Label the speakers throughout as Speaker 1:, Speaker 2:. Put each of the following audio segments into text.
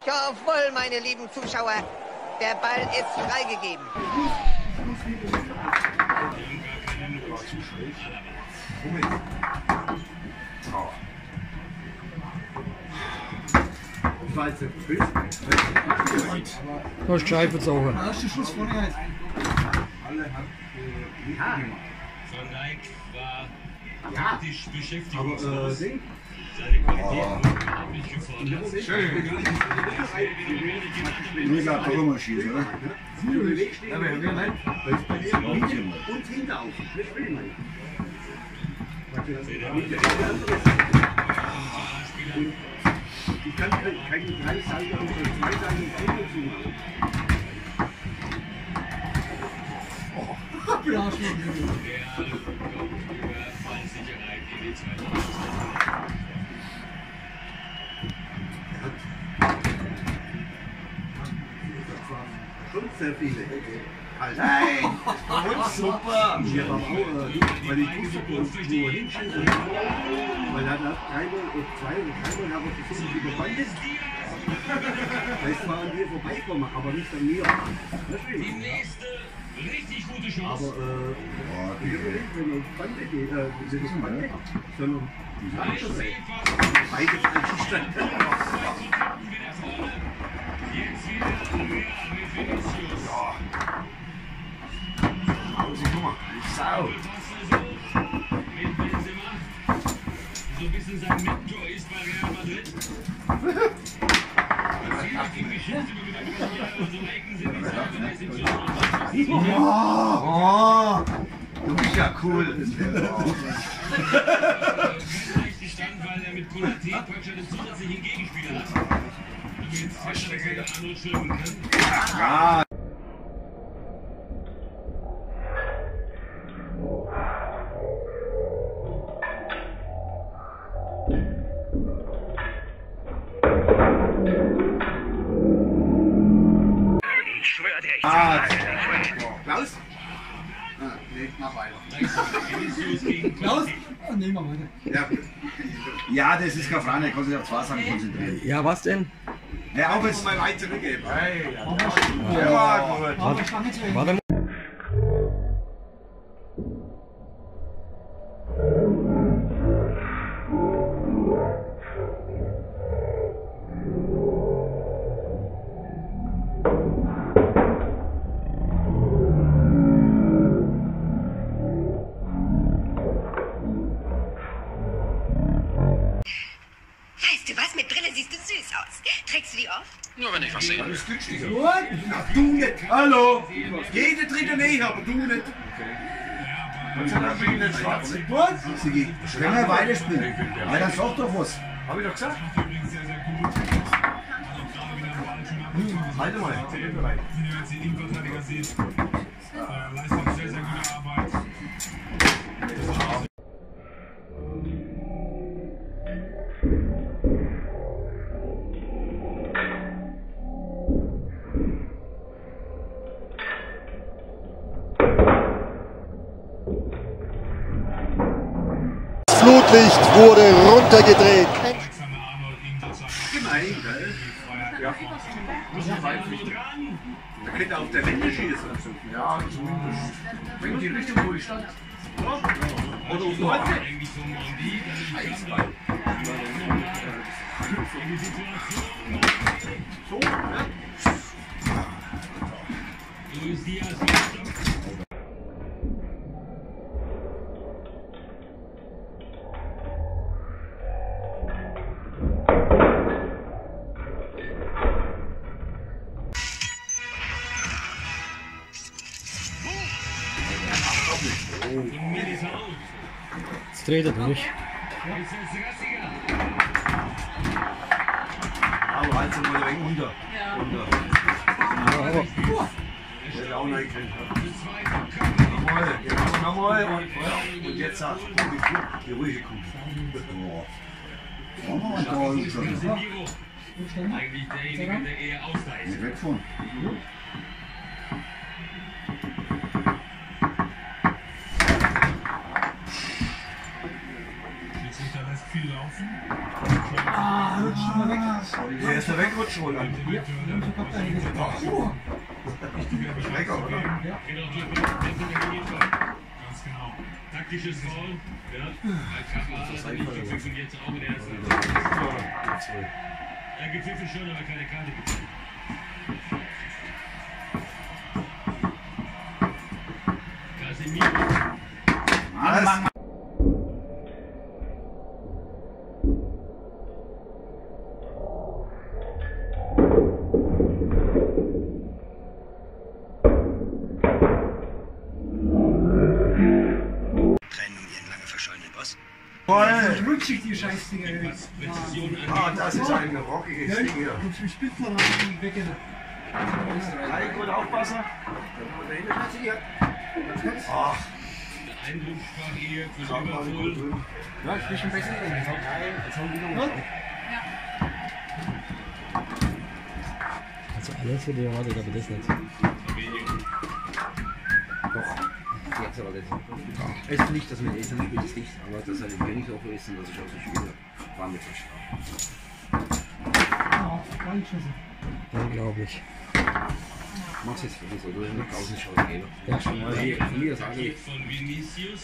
Speaker 1: Jawohl, meine lieben Zuschauer, der Ball ist freigegeben.
Speaker 2: Du hast gescheit verzogen.
Speaker 3: Erster Schuss vorne halt.
Speaker 4: Alle hat
Speaker 5: Van Dijk war taktisch beschäftigt.
Speaker 4: aber
Speaker 5: seine Qualität wurde überhaupt nicht gefordert.
Speaker 4: schön. Mega Tormaschine, oder?
Speaker 3: Du bewegst dich. Aber wir nicht. Das ist bei dir und hinten auf. Das will ich nicht. Ich kann keine 3 Seiten und 2 Seiten Kinder zumachen.
Speaker 5: Ballsicherheit in den zweiten
Speaker 3: Schon sehr viele. Nein! Super! Wir haben auch, weil ich wusste, wo hinschießen. Weil er hat einmal oder zweimal haben wir versucht, über Bande. Das waren wir vorbeikommen, aber nicht an mir.
Speaker 5: Die nächste richtig gute Chance.
Speaker 3: Aber ich überlege, wenn man Bande geht, sind es Bande, sondern beide Stände.
Speaker 5: Jetzt wieder mit Vinicius.
Speaker 3: Sau!
Speaker 5: Mit Benzema. So ein bisschen sein Mentor ist bei Real Madrid. Viele Geschichte über die unsere Ecken sind die
Speaker 3: Du bist ja cool!
Speaker 5: Stand, weil er mit Konate praktisch einen zusätzlichen Gegenspieler hat. Und jetzt der andere schwimmen kann.
Speaker 3: Ja! Klaus? Nee, mach weiter.
Speaker 5: Klaus?
Speaker 2: Nehmen wir weiter.
Speaker 4: Ja, das ist keine Frage, ich kann sich auf 2 Sachen konzentrieren.
Speaker 2: Ja, was denn?
Speaker 4: Ja, auch jetzt
Speaker 3: mal weit zurückgeben.
Speaker 2: Warte mal.
Speaker 6: Weißt du was? Mit Brille siehst du süß aus. Trägst du die oft?
Speaker 5: Nur wenn ich was sehe.
Speaker 3: Das ist günstiger. Ach, du nicht. Hallo. Jede dritte nicht, aber du nicht. Was hat er für einen schwarz?
Speaker 4: Siggi, wenn wir weiterspielen, ja, dann sag doch was.
Speaker 3: Hab ich doch gesagt. Halte mal.
Speaker 5: Innenverteidiger sieht, Leistung sehr, sehr gute Arbeit.
Speaker 7: Flutlicht wurde runtergedreht.
Speaker 3: Gemein, gell? Ja. Da könnte er auf der Wende schießen. Ja, zumindest. Bringt die Richtung, wo ich stand. Oder auf die Holze. So, ja.
Speaker 2: Jetzt dreht er durch.
Speaker 3: Aber halt so mal eng unter.
Speaker 2: Aber
Speaker 3: Der auch noch gekriegt hat. Nochmal. Und jetzt hat die ruhige Kuh.
Speaker 5: Eigentlich derjenige, der eher ausreicht.
Speaker 4: Nicht weg von.
Speaker 5: Da lässt viel laufen.
Speaker 2: Rutscht mal weg.
Speaker 3: Der ist der wegrutscht, Roland.
Speaker 2: Ja, so kommt er hin.
Speaker 3: Schrecker, oder?
Speaker 5: Ganz genau. Taktisches Foul. Ja. Bei Kappa hat er nicht gepfiffen, jetzt auch in der ersten Halbzeit. Er gepfiffen schon, aber keine Karte gepfiffen. Casemiro.
Speaker 4: Mann.
Speaker 2: Rutschig die Scheißdinger.
Speaker 3: Das ist ein rockiges Ding hier.
Speaker 2: Und zum Spitzer weg.
Speaker 3: Nein, gut aufpassen. Ach.
Speaker 5: Der Eindruck sprach hier für Liverpool.
Speaker 2: Ja, ich bin schon besser. Jetzt haben wir noch. Also alles für die erwartet, aber das nicht.
Speaker 8: Doch. Jetzt aber das. Es ist nicht, dass man Eltern spielt, ist nicht, aber dass er den König auch ist und dass ich auch so spiele, war mir verstanden.
Speaker 2: Unglaublich.
Speaker 8: Mach's jetzt für dich so, du hast noch draußen schauen gehen.
Speaker 2: Ja, schon mal.
Speaker 8: Hier sage ich.
Speaker 5: Von Vinicius.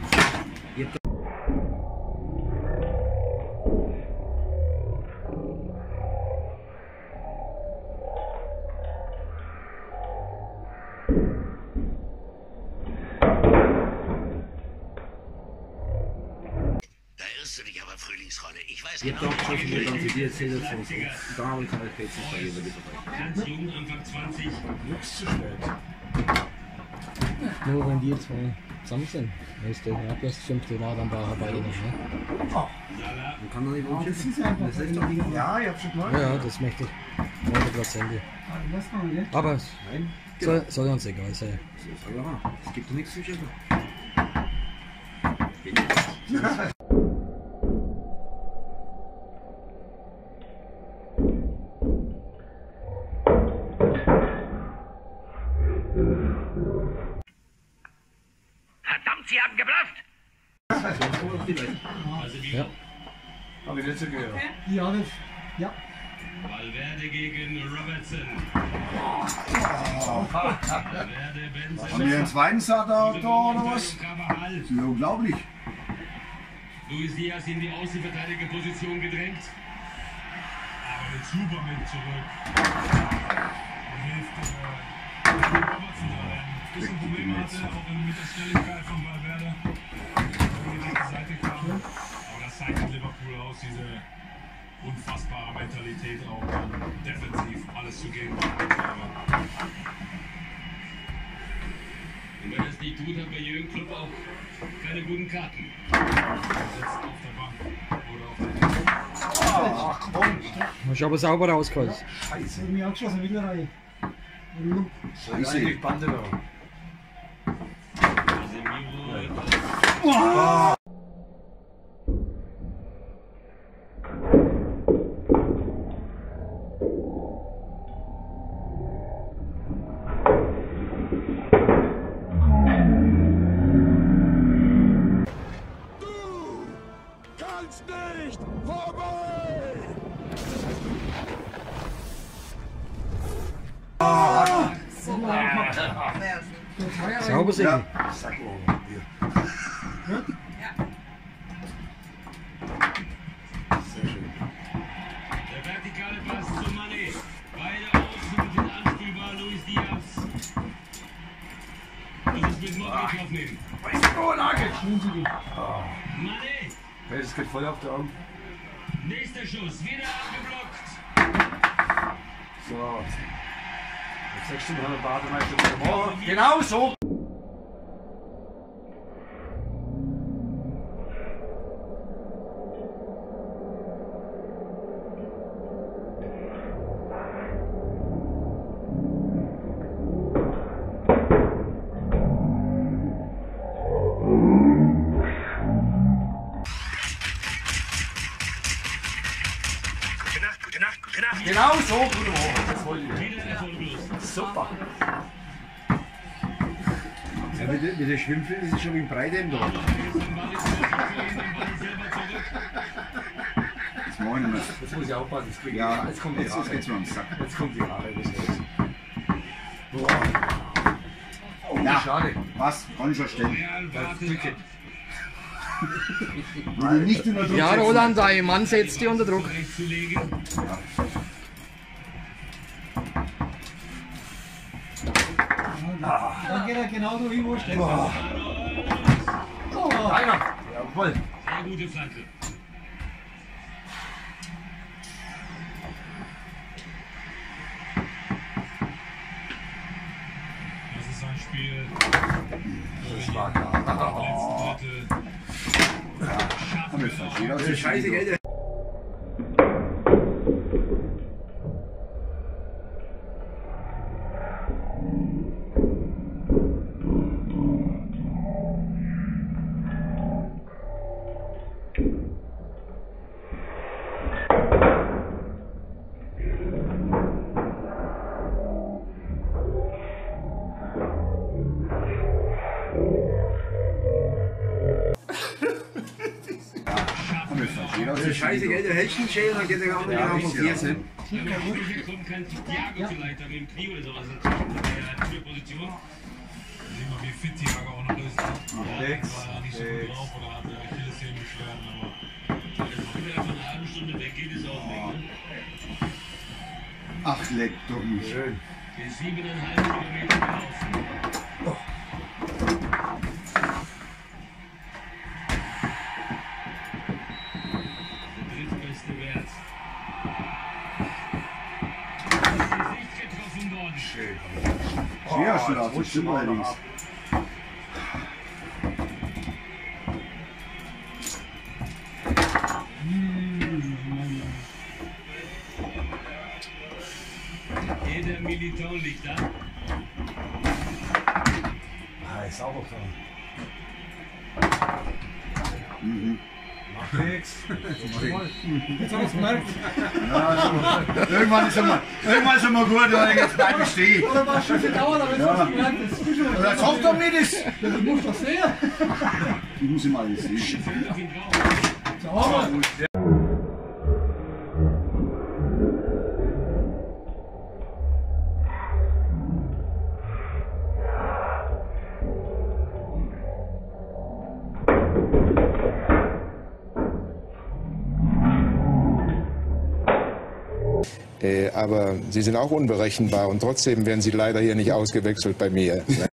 Speaker 8: Jetzt auch schon wieder dann für die erzählt von so. Da habe ich keine Plätze bei jeder mit dabei.
Speaker 5: Ganz jung, Anfang 20.
Speaker 3: Nix zu spät.
Speaker 2: Nur wenn die zwei zusammen sind. Dann ist der Abwehr 5. Mal, dann war er beide nicht. Ne?
Speaker 5: Salah.
Speaker 8: Man kann doch nicht
Speaker 2: Das ist einfach.
Speaker 8: das ist doch Ding.
Speaker 3: Ja, ich hab schon mal.
Speaker 2: Ja, das möchte ich. 100%. Aber es
Speaker 8: Nein,
Speaker 2: soll uns egal sein.
Speaker 8: so sag ich mal. Es gibt doch nichts zu schütteln.
Speaker 6: Verdammt, Sie haben geblufft!
Speaker 2: Ja.
Speaker 3: Hab ich nicht so gehört.
Speaker 2: Ja, das. Ja.
Speaker 5: Valverde gegen Robertson. Valverde, Benzema.
Speaker 4: Haben wir einen zweiten Saat da oder was?
Speaker 5: Carvajal.
Speaker 4: Das ist unglaublich.
Speaker 5: Luis Diaz in die Außenverteidigerposition gedrängt.
Speaker 9: Aber mit Superman zurück. Und hilft Robertson da, der ein bisschen Probleme hatte, auch mit der Schnelligkeit von Valverde. Die linke Seite kam. Aber das zeichnet Liverpool aus, diese unfassbare Mentalität auch defensiv alles zu geben.
Speaker 5: Und wenn er es nicht tut, hat bei Jürgen Klopp auch keine guten Karten.
Speaker 9: Er sitzt auf der Bank oder auf der
Speaker 3: Ach komm.
Speaker 2: Hast du aber sauber rausgeholt.
Speaker 3: Scheiße.
Speaker 2: Mir angeschlossen, Mittelreihe.
Speaker 3: Scheiße. Ich Bande da.
Speaker 5: Casemiro.
Speaker 2: Sauber sind.
Speaker 3: Ja. Sag mal. Hier. Sehr schön.
Speaker 5: Der vertikale Pass zu Mané. Beide außen sind anspielbar. Luis Diaz. Das ist mit Modric aufnehmen. Mané.
Speaker 3: Das geht voll auf den Arm.
Speaker 5: Nächster Schuss. Wieder abgeblockt.
Speaker 3: So. Jetzt 6 Stunden haben wir Bademeister. Oh, genau so. Genau so, Bruder. Das wollte ich.
Speaker 5: Wieder erfolglos.
Speaker 3: Super.
Speaker 8: Ja, mit der Schwimmfilm ist es schon wie ein Breitend da.
Speaker 5: Jetzt am Ball ist er, den Ball selber zurück.
Speaker 4: Moin.
Speaker 8: Jetzt muss ich aufpassen, das kriege ich.
Speaker 4: Ja,
Speaker 8: Jetzt kommt
Speaker 4: jetzt geht's mir am Sack.
Speaker 8: Jetzt kommt die Haare. Boah. Oh,
Speaker 4: Ja,
Speaker 8: schade.
Speaker 4: was? Kann ich verstehen.
Speaker 8: Das Cricket.
Speaker 4: Will ich nicht unter Druck
Speaker 2: Ja,
Speaker 4: setzen.
Speaker 2: Roland, dein Mann setzt dich unter Druck.
Speaker 3: Dann geht er genauso hin, wo ich stehe.
Speaker 8: Einer. Jawohl.
Speaker 5: Sehr gute Flanke.
Speaker 9: Das ist ein Spiel.
Speaker 8: Das war klar.
Speaker 9: Letzten Drittel.
Speaker 4: Komm, jetzt verstehe
Speaker 8: Das ist scheiße, Geld. Das ist scheiße, Geld. Der hält einen Schäler, dann geht der auch nicht auf den 14.
Speaker 5: Wenn man wirklich kommen kann, Thiago vielleicht da mit dem Knie oder sowas in der Position.
Speaker 9: Sehen wir, wie fit Thiago auch noch ist. War ja nicht so gut drauf oder hatte Achillessehnenbeschwerden, aber.
Speaker 5: Wenn er von einer halben Stunde weggeht, ist er auch weg. Ne?
Speaker 4: Ach, leck doch nicht.
Speaker 8: Schön.
Speaker 5: Die 7,5 Kilometer gelaufen. Der drittbeste Wert. Das Gesicht getroffen worden.
Speaker 8: Schön.
Speaker 4: Sehr schlaff, das stimmt allerdings.
Speaker 5: Jeder Militon liegt da.
Speaker 8: Ist auch noch
Speaker 3: Macht nichts. Jetzt haben wir es gemerkt.
Speaker 4: Ja, irgendwann ist er mal gut, oder jetzt bleibe ich stehen.
Speaker 3: Oder war schon gedauert, aber jetzt hast du gemerkt, das ist schon.
Speaker 4: Das hofft doch mit es.
Speaker 3: Du musst doch sehen.
Speaker 4: Ich muss ihm alles sehen.
Speaker 5: Fällt auf ihn drauf.
Speaker 3: Sauber.
Speaker 10: Aber sie sind auch unberechenbar und trotzdem werden sie leider hier nicht ausgewechselt bei mir.